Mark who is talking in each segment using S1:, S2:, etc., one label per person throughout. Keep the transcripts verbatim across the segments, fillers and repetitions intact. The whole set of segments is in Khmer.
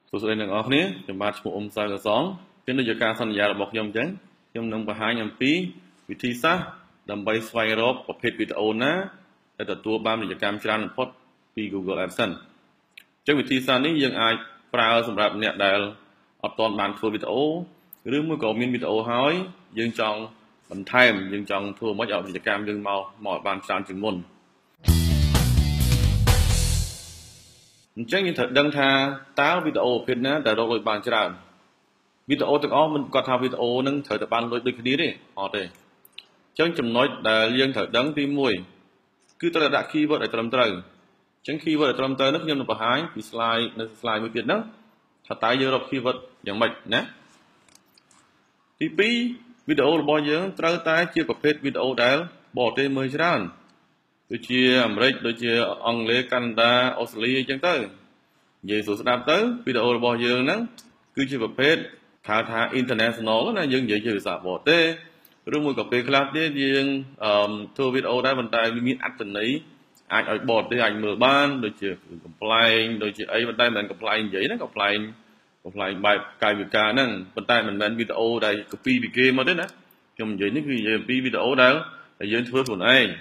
S1: số số này ngọc này chúng ta chụp ôm sai là sóng trên đây giờ ca sanh nhà là bọc nhom trắng nhom nâng hai nhom pí vị trí sát đầm bay xoay rộp và phết video ná để tập tua ba mươi giờ cam tràn post pi Google AdSense trong vị trí sát nàyยังaiប្រើសម្រាប់អ្នកដែលអត់ទាន់បានធ្វើវីដេអូឬមួយក៏មានវីដេអូហើយយើងចង់បន្ថែមយើងចង់ធ្វើមកឲ្យវិជ្ជាកម្មយើងមកមកបានច្រើនជាងមុនអញ្ចឹងយើងត្រូវដឹងថាតើវីដេអូប្រភេទណាដែលរកលុយបានច្រើនវីដេអូទាំងអស់មិនគាត់ថាវីដេអូនឹងត្រូវតែបានលុយដូចគ្នាទេអត់ទេអញ្ចឹងចំណុចដែលយើងត្រូវដឹងទីមួយគឺត្រូវដាក់ keyword ឲ្យត្រឹមត្រូវអញ្ចឹង keyword ឲ្យត្រឹមត្រូវនោះខ្ញុំនឹងបង្ហាញពី slide នៅ slide មួយទៀតហ្នឹងថាតើយើងរក keyword យ៉ាងម៉េចណាទីពីរវីដេអូរបស់យើងត្រូវតែជាប្រភេទវីដេអូដែលបរទេសមើលច្រើនដូចជាអាមេរិកដូចជាអង់គ្លេសកាណាដាអូស្ត្រាលីអញ្ចឹងទៅនិយាយស្រួលស្ដាប់ទៅវីដេអូរបស់យើងហ្នឹងគឺជាប្រភេទហៅថា international ណាយើងនិយាយជាភាសាបរទេសឬមួយក៏ពេលខ្លះទៀតយើងធ្វើវីដេអូដែរប៉ុន្តែវាមានអត្ថន័យអាចឲ្យបរទេសអាចមើលបានដូចជាកំ pl ែងដូចជាអីប៉ុន្តែមិនមែនកំ pl ែងនិយាយណាកំ pl ែងកំ pl ែងបែបកាយវិការហ្នឹងប៉ុន្តែមិនមែនវីដេអូដែល copy ពីគេមកទេណាខ្ញុំនិយាយនេះគឺនិយាយអំពីវីដេអូដែលយើងធ្វើខ្លួនឯង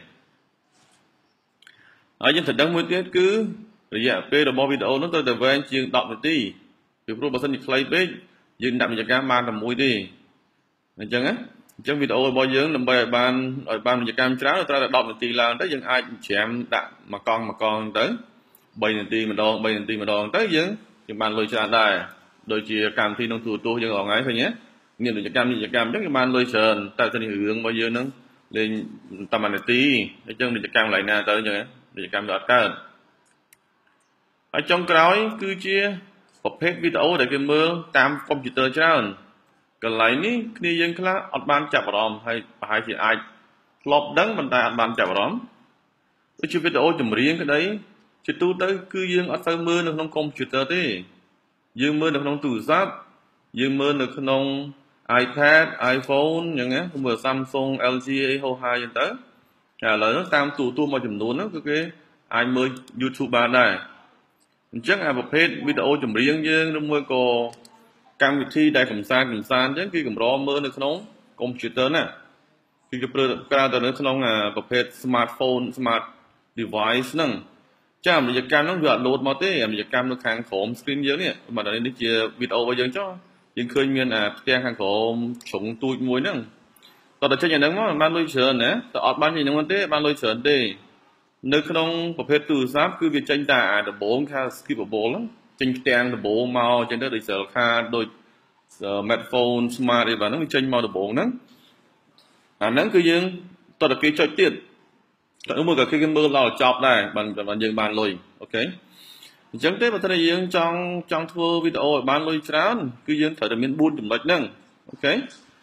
S1: ហើយយើងត្រូវដឹងមួយទៀតគឺរយៈពេលរបស់វីដេអូនោះត្រូវតែវែងជាងដប់នាទីពីព្រោះបើសិនជាខ្លីពេកយើងដាក់វិជ្ជាកម្មបានតែមួយទេអញ្ចឹងណាអញ្ចឹងវីដេអូរបស់យើងដើម្បីឲ្យបានឲ្យបានវិជ្ជាកម្មច្រើនត្រូវតែដប់នាទីឡើងទៅយើងអាចច្រាមដាក់មួយកង់មួយកង់ទៅបីនាទីម្ដងបីនាទីម្ដងទៅយើងយើងបានលុយច្រើនដែរដូចជាកម្មវិធីក្នុងទូរទស្សន៍យើងរងថ្ងៃឃើញទេមានវិជ្ជាកម្មវិជ្ជាកម្មអញ្ចឹងយើងបានលុយច្រើនតែទៅនេះរឿងរបស់យើងហ្នឹងលេងតាមនាទីអញ្ចឹងវិជ្ជាកម្មកន្លែងណាទៅអញ្ចឹងវិជ្ជាកម្មវាអត់កើតហើយចុងក្រោយគឺជាប្រភេទវីដេអូដែលគេមើលតាមកុំព្យូទ័រច្រើនកន្លែងនេះគ្នាយើងខ្លះអត់បានចាប់អារម្មណ៍ហើយប្រហែលជាអាចធ្លាប់ដឹងប៉ុន្តែអត់បានចាប់អារម្មណ៍ដូចជាវីដេអូចម្រៀងក្តីជាទូទៅគឺយើងអត់ទៅមើលនៅក្នុងកុំព្យូទ័រទេយើងមើលនៅក្នុងទូរស័ព្ទយើងមើលនៅក្នុង iPad iPhone អញ្ចឹងណាមើល Samsung แอล จี អីហោហាអញ្ចឹងទៅឥឡូវហ្នឹងតាមទូរទស្សន៍មួយចំនួនហ្នឹងគឺគេអាចមើល YouTube បានដែរអញ្ចឹងអាប្រភេទវីដេអូចម្រៀងយើងឬមួយក៏កម្មវិធីដែលកម្សាន្តកម្សាន្តអញ្ចឹងគឺកម្រមើលនៅក្នុងកុំព្យូទ័រណាគឺគេប្រើប្រើទៅនៅក្នុងប្រភេទ smartphone smart device ហ្នឹងចាអាមេរិកកម្មហ្នឹងវាអត់ load មកទេអាមេរិកកម្មនៅខាងក្រោម screen យើងនេះបាទនេះជាវីដេអូរបស់យើងចុះយើងឃើញមានអាផ្ទាំងខាងក្រោមជ្រុងទូចមួយហ្នឹងតោះតែចេញអាហ្នឹងមកបានលុយច្រើនណាតែអត់បានយ៉ាងហ្នឹងទេបានលុយច្រើនទេនៅក្នុងប្រភេទទូរស័ព្ទគឺវាចេញតែអាដំបូងថា skippable ហ្នឹងចេញផ្ទាំងដំបូងមកអញ្ចឹងទៅដូច cell card ដូច smartphone smart អីបាទហ្នឹងវាចេញមកដំបូងហ្នឹងអាហ្នឹងគឺយើងតើតែគេចុចទៀតតែមួយក៏គេមើលដល់ចប់ដែរបានយើងបានលុយអូខេអញ្ចឹងទេបើតែយើងចង់ចង់ធ្វើវីដេអូឲ្យបានលុយច្រើនគឺយើងត្រូវតែមានបួនចំណុចហ្នឹងអូខេ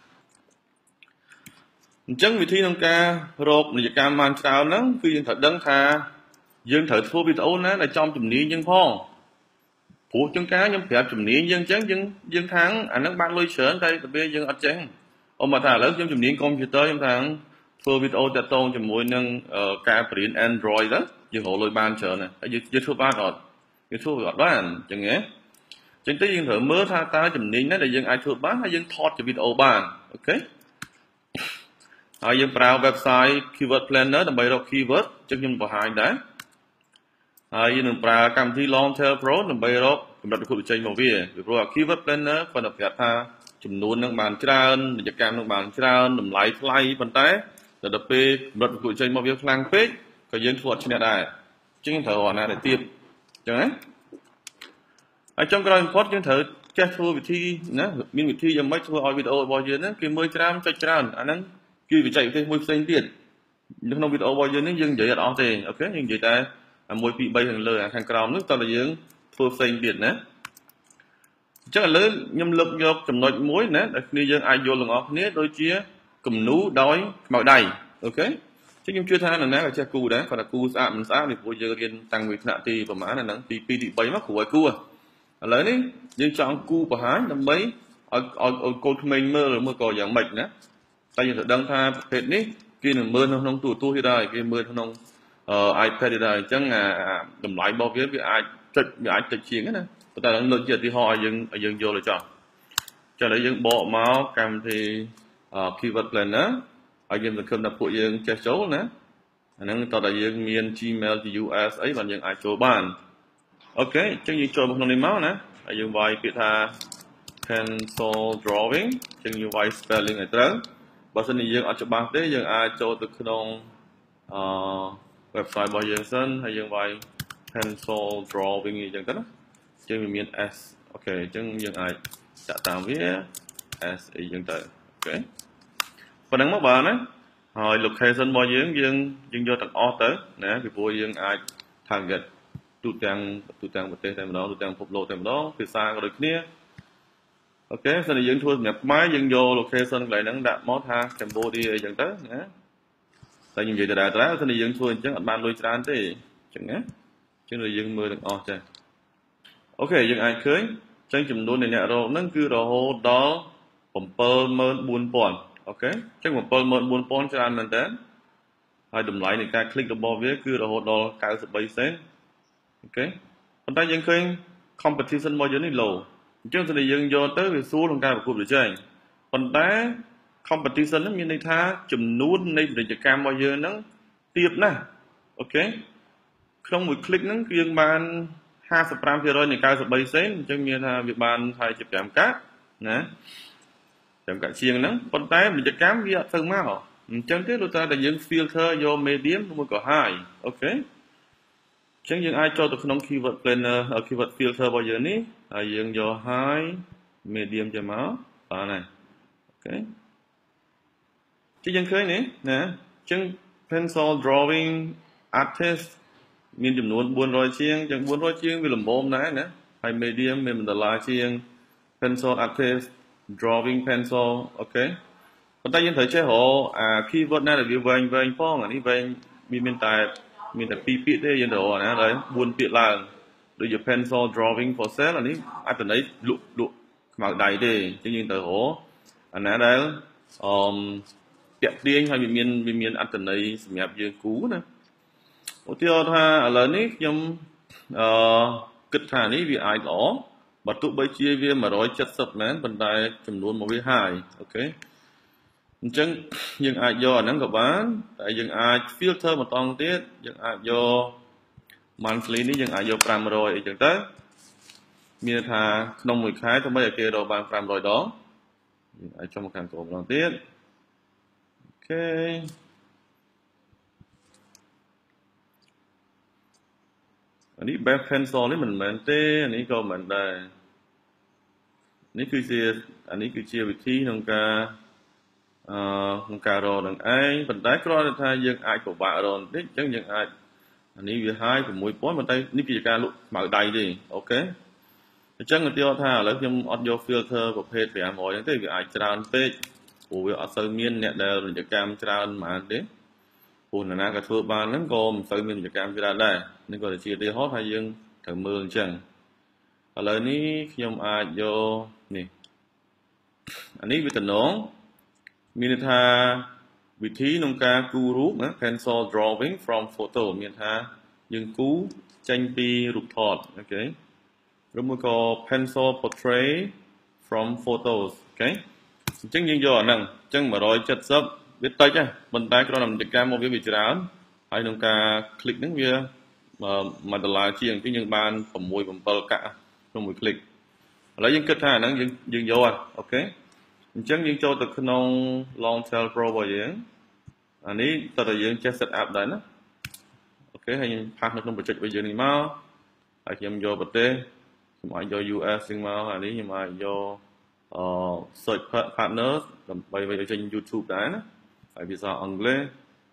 S1: អញ្ចឹងវិធីក្នុងការរកនិយកម្មបានច្រើនហ្នឹងគឺយើងត្រូវដឹងថាយើងត្រូវធ្វើវីដេអូណាដែលចំជំនាញយើងផងព្រោះជាងការខ្ញុំប្រាប់ជំនាញយើងអញ្ចឹងយើងយើងខាងអាហ្នឹងបានលុយច្រើនតែពេលយើងអត់ចេះអមមកថាឥឡូវខ្ញុំជំនាញកុំព្យូទ័រខ្ញុំថាធ្វើវីដេអូតាក់ទងជាមួយនឹងការបរៀន Android ទៅយើងរកលុយបានច្រើនណាស់ហើយយើងធ្វើបានអត់យើងធ្វើអត់បានអញ្ចឹងហ៎អញ្ចឹងទៅយើងត្រូវមើលថាតើជំនាញណាដែលយើងអាចធ្វើបានហើយយើងថតជាវីដេអូបានអូខេហើយយើងប្រើ website keyword planner ដើម្បីរក keyword អញ្ចឹងខ្ញុំបង្ហាញដែរហើយយើងនឹងប្រើកម្មវិធី Longtail Pro ដើម្បីរកកម្រិតប្រកួតប្រជែងមកវាពីព្រោះ keyword planner គាត់ប្រាប់ថាចំនួននឹងបានច្រើនវិជ្ជាកម្មនឹងបានច្រើនតម្លៃថ្លៃប៉ុន្តែដល់ពេលកម្រិតប្រកួតប្រជែងមកវាខ្លាំងពេកក៏យើងធ្វើអត់ឈ្នះដែរអញ្ចឹងត្រូវអាណាដែលទៀតអញ្ចឹងណាហើយចុងក្រោយបំផុតយើងត្រូវចេះធ្វើវិធីណាមានវិធីយ៉ាងម៉េចធ្វើឲ្យវីដេអូរបស់យើងហ្នឹងគេមើលច្រើនចុចច្រើនអាហ្នឹងគឺបច្ចេកទេសមួយផ្សេងទៀតនៅក្នុងវីដេអូរបស់យើងនេះយើងនិយាយអត់អស់ទេអូខេយើងនិយាយតែមួយពីរបីខាងលើខាងក្រោមនោះតើយើងធ្វើផ្សេងទៀតណាអញ្ចឹងឥឡូវខ្ញុំលើកយកចំណុចមួយណាដែលគ្នាយើងអាចយល់ទាំងអស់គ្នាដូចជាគំនូដោយខ្មៅដៃអូខេអញ្ចឹងខ្ញុំជឿថានរណាក៏ចេះគូដែរគាត់ថាគូស្អាតមិនស្អាតពីព្រោះយើងរៀនតាំងពីថ្នាក់ទីប្រហែលហ្នឹងទីពីរទីបីមកគ្រូឲ្យគូឥឡូវនេះយើងចង់គូបង្ហាញដើម្បីឲ្យឲ្យកូនក្មេងមើលមើលក៏យ៉ាងម៉េចណាតែយើងត្រូវដឹងថាប្រភេទនេះគេនឹងមើលនៅក្នុងទូរទស្សន៍ទៀតដែរគេមើលក្នុង iPad ទៀតដែរអញ្ចឹងអាតម្លៃរបស់វាវាអាចចុចវាអាចតិចជាងណា ta đang lựa chọn thì họ dừng dừng vô lựa chọn cho lấy dừng bộ máu cầm thì keyword planner ở dừng được không đặt phụ dừng che số nữa năng tao đã dừng miền Gmail thì u ét ấy bạn dừng ai cho bạn ok chẳng dừng cho một nông máu nè ở dừng vài biệt thà pencil drawing chẳng dừng vài spelling này trơn bà xin dừng ở chỗ bạn thế dừng ai cho từ không website bao giờ sân hay dừng vài pencil drawing gì chẳng tất chẳng miền S ok chẳng dừng ai chả tạm viết S ý dừng tới ok và đăng mất bạn á rồi location bao nhiêu dương dương do tận o tới nè vì vui dương ai target tụt trang tụt trang một tên thêm đó tụt trang phục lộ thêm đó từ xa có được kia ok sau này dương thua nhập máy dương vô location lại nắng đạp mót ha Cambodia dần tới nè tại như vậy từ đại tới sau này dương thua chắc anh ban đôi tràn thế chẳng á chứ rồi dương mưa được o chơi ok dương ai cưới tranh chùm đôi này nè rồi nó cứ rồi đóผมเปิดเมินบุญปอนโอเคจังผมเปิดเมินบุญปอนจะอ่านเหมือนเดิมให้ดำไหลในการคลิกระบบนี้คือเราโดนการสบายเส้นโอเคคนใต้ยังเคย competition มาเยอะนี่โลจังส่วนใหญ่ยังโยนtới về sốของการประกวดđược chơiคนใต้ competition นั้นมีในท่าจุ่มนู้นในกิจกรรมมาเยอะนั้นเทียบนะโอเคក្នុងមួយคลิกนั้นគឺយើងបានห้าสิบห้าเปอร์เซ็นต์នៃការសបៃសេនអញ្ចឹងមានថាវាបានហើយជាប្រាំកាក់ណាចាំកាក់ជាងហ្នឹងប៉ុន្តែវិជ្ជកម្មវាអត់ទៅមកអញ្ចឹងទេលោកតាតែយើង filter យក medium មួយក៏ high អូខេអញ្ចឹងយើងអាចចូលទៅក្នុង keyword planner keyword filter របស់យើងនេះហើយយើងយក high medium ចេញមកបានហើយអូខេជិះយើងឃើញនេះណាអញ្ចឹង pencil drawing artist មានចំនួនbốn trămជាងអញ្ចឹងbốn trămជាងវាលំមដែរណាហើយ medium មានដុល្លារជាង pencil artist drawing pencil អូខេប៉ុន្តែយើងត្រូវចេះរកអា keyword ណាដែលវាវែងវែងផងអានេះវែងវាមានតែមានតែពីរពាក្យទេយើងត្រូវរកណាហើយbốnពាក្យឡើងដូចជា pencil drawing for sale អានេះអត្ថន័យលក់លក់ខ្មៅដៃទេអញ្ចឹងយើងត្រូវរកអាណាដែលអឺពាក់ទាញហើយវាមានវាមានអត្ថន័យសម្រាប់យើងគូណាឧទាហរណ៍ថាឥឡូវនេះខ្ញុំអឺគិតថានេះវាអាចល្អបើទោះបីជាវាmột trăm七mươiមែនប៉ុន្តែចំនួនមកវា high អូខេអញ្ចឹងយើងអាចយកអាហ្នឹងក៏បានតែយើងអាច filter ម្ដងទៀតយើងអាចយក monthly នេះយើងអាចយកfive hundredអីចឹងទៅមានថាក្នុងមួយខែទោះបីឲ្យគេរកបានfive hundredដងយើងអាចចុះមកខាងក្រោមម្ដងទៀតអូខេอันนี้แบบ pencil นี่มันเหมือนเต้อันนี้ก็เหมือนได้นี่คือเชียอันนี้คือเชียวิธีของการเอ่อของการรอหนังไอ้ปัจจัยก็ได้ถ้ายังไอ้กับบ่ารอนนิดจังยังไอ้อันนี้วิธีของมวยป้อนปัจจัยนี่กิจการลุกหมากใดดิโอเคจังเดียวถ้าแล้วยังออดโยฟิลเตอร์ประเภทแบบหมอยอย่างที่วิไอ้จานเป๊ะโอ้ยอัศมีนเนี่ยเดินกิจการจานมาดิปุ่นนะกระทืบบานนั้นก็มันซื้อมีกิจกรรมจะได้นี่ก็จะชี้ได้ฮอตให้ยังถึงมือจังอะไรนี้ยมอาโยนี่อันนี้วิธีน้องมีนิทาวิธีนงการกูรูปนะ pencil drawing from photo มีนิทายังกูจังปีรูปถอดโอเคหรือมันก็ pencil portrait from photos โอเคจังยังโยนั่งจังมาร้อยจัดซับbiết tay chứ bên tay cái đó làm cái một cái vị trí đó hay nông ca click đứng kia mà mà là chiên cái những ban phẩm mùi phẩm bờ cả trong một click lấy những kết hà nó dừng dừng vô à ok chẳng những cho từ nông long tail pro vào diễn anh ấy ta là diễn check setup đấy nó ok hay những part nó không bị chụp bây giờ này mau hay em vô bật tê mà vô u ét nhưng mà anh ấy nhưng mà vô search partner làm bay bay trên YouTube đấy nó tại vì sao anglais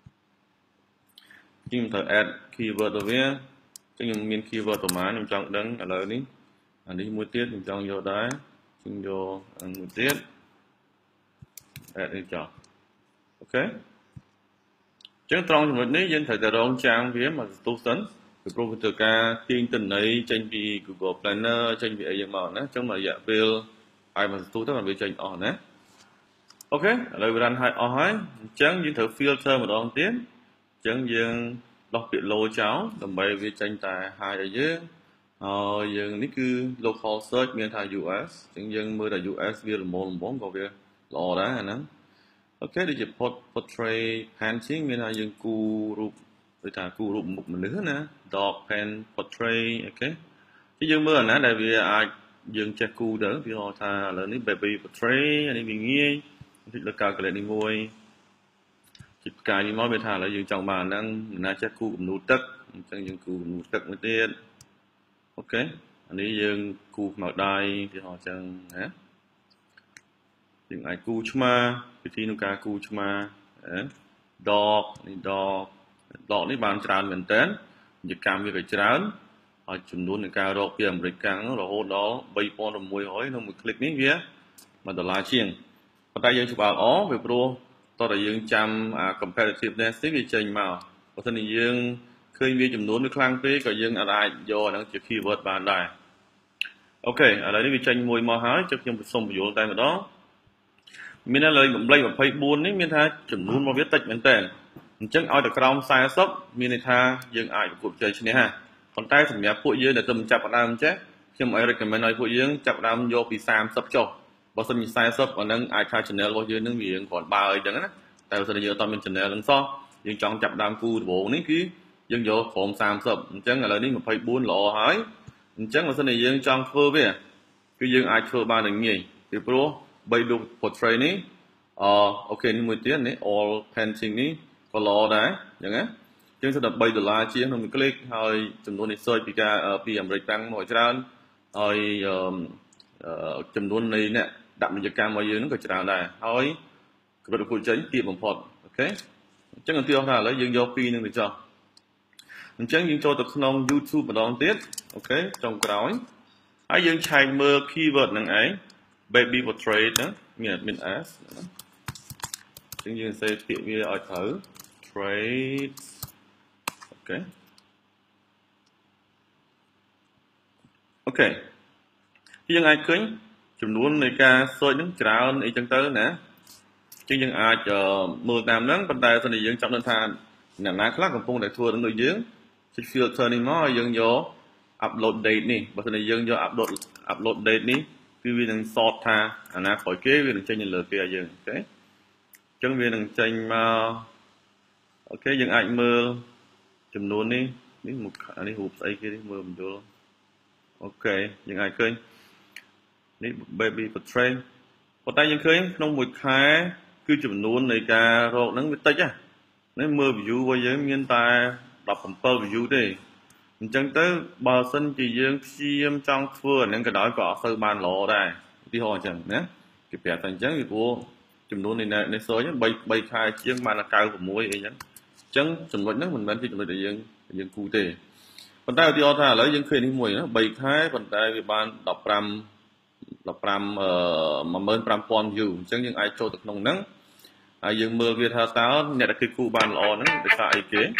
S1: nhưng thợ add keyword ở phía chứ nhưng miền keyword của má mình chọn đăng ở lời ní anh đi mua tiết mình chọn vô đấy xin vô ăn mua tiết add đi chọn ok chứ trong trường hợp này dân thời giờ ông trang phía mà tu sấn từ pro từ ca tiên tình ấy tranh vì Google Planner tranh vì ấy mà nó trong mà dạ bill ai mà tu tất cả bị tranh on đấy ok lời vừa hai o hai chẳng những thử filter một đoạn tiếng chẳng dừng đọc biệt lô cháu làm bài vì tranh tài hai đại dưới rồi dừng ní cứ local search miền thà u ét chẳng dừng mưa là u ét việc là một bốn có việc lò đó hả nắng ok đi chụp portrait painting miền thà dừng cu rụp với thà cu rụp một mình nữa nè dog pen portrait ok chứ dừng mưa nè đại vì ai dừng che cu đỡ vì họ thà là ní baby portrait anh bị nghe thì là cả cái này đi môi chụp cái đi môi bên thà là dừng chồng bà năng nà che cu cũng nút tất chẳng dừng cu nút tất mới tiền ok anh ấy dừng cu màu đai thì họ chẳng hả dừng ai cu chma thì thi nó cả cu chma dog đi dog dog này bàn tràn mình tên dịch cam như cái trán họ chụp luôn cái cà rốt biển rồi căng rồi hốt đó bay pon rồi mùi hói nó một click ní kia mà đồ lá chiên còn tay dừng chụp áo ó về pro tôi đã dừng chăm competitiveness cái trình màu có thân thì dừng khơi vi chấm nón với khang phê có dương ở đây do nó chỉ khi vượt bàn đài ok ở đây vi tranh môi màu hái choខ្ញុំសុំបញ្យល់តែម្ដងមានលើកំប្លែងยี่สิบสี่នេះមានថាចំនួនមកវាតិចមែនតើអញ្ចឹងឲ្យតែក្រោម40មានន័យថាយើងអាចប្រកួតជ័យឈ្នះហ่าប៉ុន្តែសម្រាប់ពួកយើងដែលទៅចាប់ផ្ដើមចេះខ្ញុំឲ្យ recommend ឲ្យពួកយើងចាប់ផ្ដើមយកពី30ចុះបើសិនជា40អានឹងអាចថា channel របស់យើងនឹងវាគ្រាន់បើអីចឹងណាតែបើសិនជាយើងអត់មាន channel នឹងសោះយើងចង់ចាប់ផ្ដើមគូដំបូងនេះគឺយើងយកក្រុម30អញ្ចឹងឥឡូវនេះยี่สิบสี่ល្អហើយអញ្ចឹងបើសិនជាយើងចង់ធ្វើវាគឺយើងអាចធ្វើបាននឹងងាយពីព្រោះបីរូប portrait នេះអអូខេនេះមួយទៀតនេះ all painting នេះក៏ល្អដែរអញ្ចឹងណាអញ្ចឹងសម្រាប់3ដុល្លារជាងក្នុងមួយคลิกហើយចំនួននេះ search ពីការពីអាមេរិកតាំងមកច្រើនហើយចំនួននៃអ្នកដាក់វិជ្ជាកម្មរបស់យើងហ្នឹងក៏ច្រើនដែរហើយកម្រិតប្រកួតចេញទាបបំផុតអូខេអញ្ចឹងឧទាហរណ៍ថាឥឡូវយើងយកពីរនឹងទៅចោះអញ្ចឹងយើងចូលទៅក្នុង YouTube ម្ដងទៀតអូខេចុងក្រោយហើយយើងឆែកមើល keyword ហ្នឹងឯង baby portrait ហ្នឹងមាន admin s អញ្ចឹងយើងសេពាក្យវាឲ្យត្រូវ trade អូខេអូខេយើងអាចឃើញចំនួននៃការ search ហ្នឹងច្រើនអីចឹងទៅណាអញ្ចឹងយើងអាចមើលតាមហ្នឹងប៉ុន្តែបើយើងចង់ដឹងថាអ្នកណាខ្លះកំពុងតែធ្វើនឹងដូចយើងចុច filter នេះមកឲ្យយើងយក upload date នេះបើមិនយើងយក upload upload date នេះគឺវានឹង sort ថាអាណាក្រោយគេវានឹងចេញនៅលើគេឲ្យយើងអូខេអញ្ចឹងវានឹងចេញមកអូខេយើងអាចមើលចំនួននេះនេះមុខអានេះរូបស្អីគេនេះមើលមិនយល់អូខេយើងអាចឃើញនេះ baby portrait ប៉ុន្តែយើងឃើញក្នុងមួយខែគឺចំនួននៃការរកហ្នឹងវាតិចណាមើល view របស់យើងមានតែseven view ទេអញ្ចឹងទៅបើសិនជាយើងព្យាយាមចង់ធ្វើអានឹងក៏ដោយក៏អត់សូវបានល្អដែរឧទាហរណ៍អញ្ចឹងណាគេប្រាប់តែអញ្ចឹងពីព្រោះចំនួននៃនៃ search 3 ខែជាងបានតែninety-sixអីចឹងអញ្ចឹងចំណុចហ្នឹងមិនមែនជាចំណុចដែលយើងយើងគូទេប៉ុន្តែឧទាហរណ៍ថាឥឡូវយើងឃើញនេះមួយណា3ខែប៉ុន្តែវាបាន15 15អឺfifteen thousand view អញ្ចឹងយើងអាចចូលទៅក្នុងហ្នឹងហើយយើងមើលវាថាតើអ្នកដែលគេគូបានល្អហ្នឹងដោយសារអីគេ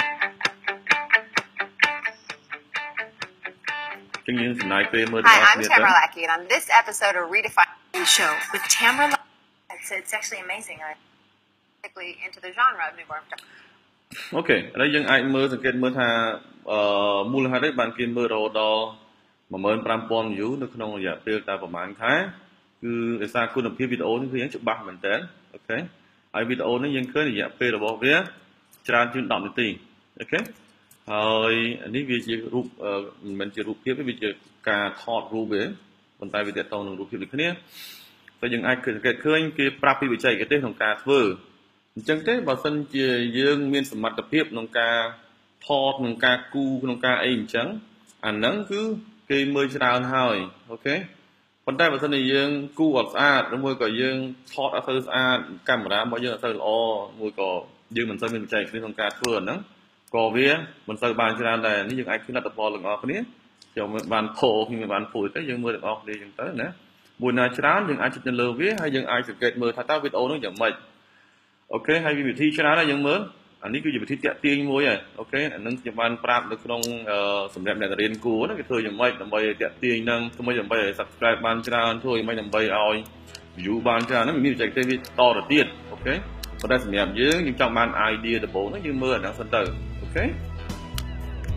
S1: ចឹងយើងចំណាយពេលមើល
S2: Hi, I'm Tamara Lackey and on this episode of Redefine Show with Tamara Lackey. It's, it's actually amazing. I'm particularly into the genre of newborn photography.
S1: អូខេឥឡូវយើងអាចមើលសង្កេតមើលថាអឺមូលហេតុនេះបានគេមើលរហូតដល់fifteen thousand view នៅក្នុងរយៈពេលតែប្រហែលខែគឺដោយសារគុណភាពវីដេអូនេះគឺយ៉ាងច្បាស់មែនតើអូខេហើយវីដេអូនេះយើងឃើញរយៈពេលរបស់វាច្រើនជាងtenនាទីអូខេហើយនេះវាជារូបមិនមែនជារូបភាពទេវាជាការថតរូបទេប៉ុន្តែវាទាក់ទងនឹងរូបភាពដូចគ្នាតែយើងអាចសង្កេតឃើញគេប្រាប់ពីបច្ចេកទេសក្នុងការធ្វើអញ្ចឹងទេបើសិនជាយើងមានសមត្ថភាពក្នុងការថតក្នុងការគូក្នុងការអីអញ្ចឹងអាហ្នឹងគឺគេមើលច្រើនហើយអូខេប៉ុន្តែបើសិនជាយើងគូអត់ស្អាតឬមួយក៏យើងថតអត់ទៅស្អាតកាមេរ៉ារបស់យើងអត់ទៅល្អមួយក៏យើងមិនសូវមានបច្ចេកទេសក្នុងការធ្វើអាហ្នឹងក៏វាមិនសូវបានច្រើនដែរនេះយើងអាចឃើញលទ្ធផលទាំងអស់គ្នាចូលមើលបានផូខ្ញុំបានពូទៅយើងមើលទាំងអស់គ្នាអញ្ចឹងទៅណាមួយណាច្រើនយើងអាចចុចទៅលើវាហើយយើងអាចសង្កេតមើលថាតើវីដេអូនោះយ៉ាងម៉េចអូខេហើយវិធីច្រើនហើយយើងមើលអានេះគឺជាវិធីតាក់ទាញមួយហើយអូខេអានឹងខ្ញុំបានប្រាប់នៅក្នុងសម្រាប់អ្នករៀនគួរណាគេធ្វើយ៉ាងម៉េចដើម្បីតាក់ទាញនឹងធ្វើយ៉ាងម៉េចឲ្យ subscribe បានច្រើនធ្វើយ៉ាងម៉េចដើម្បីឲ្យ view បានច្រើនហ្នឹងមានបច្ចេកទេសវាតទៅទៀតអូខេប៉ុន្តែសម្រាប់យើងយើងចង់បាន idea ដំបូងហ្នឹងយើងមើលអាហ្នឹងសិនទៅអូខេអ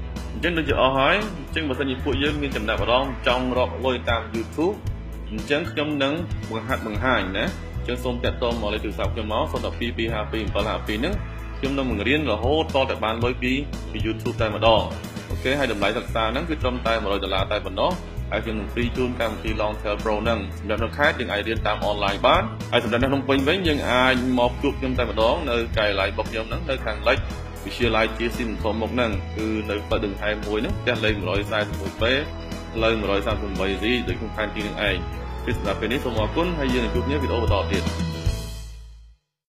S1: ចឹងដូចជាអស់ហើយអញ្ចឹងបើសិនជាពួកយើងមានចំណាប់អារម្មណ៍ចង់រកលុយតាម YouTube អញ្ចឹងខ្ញុំនឹងបង្ហាត់បង្ហាញណាអញ្ចឹងសូមតាក់ទងមកលេខទូរស័ព្ទខ្ញុំមកศูนย์ หนึ่ง สอง สอง ห้า สอง เจ็ด ห้า สอง ហ្នឹងខ្ញុំនឹងបង្រៀនរហូតតតែបានលុយពីពី YouTube តែម្ដងអូខេហើយតម្លៃសិក្សាហ្នឹងគឺត្រឹមតែmột trămដុល្លារតែប៉ុណ្ណោះហើយខ្ញុំនឹង free ជូនកម្មវិធី Long Tail Pro ហ្នឹងសម្រាប់នៅខេត្តយើងអាចរៀនតាម online បានហើយសម្រាប់នៅក្នុងពេញវិញយើងអាចមកជួបខ្ញុំតែម្ដងនៅការិយាល័យរបស់ខ្ញុំហ្នឹងនៅខាងលិចវិទ្យាល័យជាស៊ីមធំមុខហ្នឹងគឺនៅផ្លូវដង្ហែមួយហ្នឹងផ្ទះលេខmột trăm bốn mươi mốt បេផ្លូវmột trăm ba mươi tám ស៊ីដូចក្នុងផែនទីនឹងឯងគឺសម្រាប់ពេលនេះសូមអរគុណហើយយើងនឹងជួបគ្នាវីដេអូបន្តទៀត